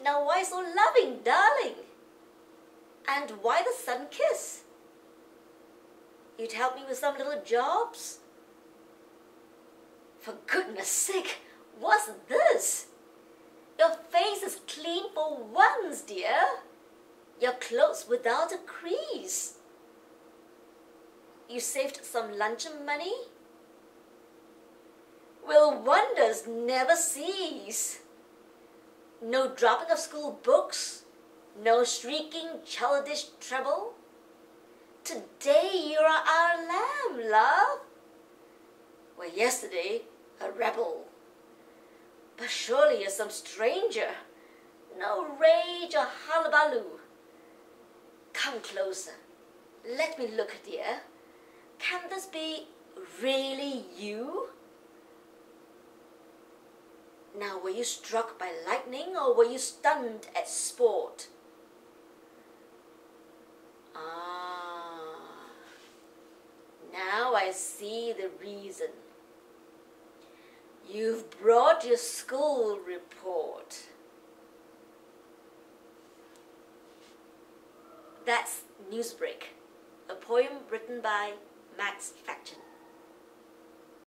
Now why so loving, darling? And why the sudden kiss? You'd help me with some little jobs? For goodness sake, what's this? Your face is clean for once, dear. Your clothes without a crease. You saved some luncheon money? Will wonders never cease? No dropping of school books? No shrieking childish treble? Today you are our lamb, love. Where yesterday a rebel. But surely you're some stranger. No rage or hullabaloo. Come closer. Let me look, dear. Can this be really you? Now, were you struck by lightning or were you stunned at sport? Now I see the reason. You've brought your school report. That's Newsbreak, a poem written by Max Faction.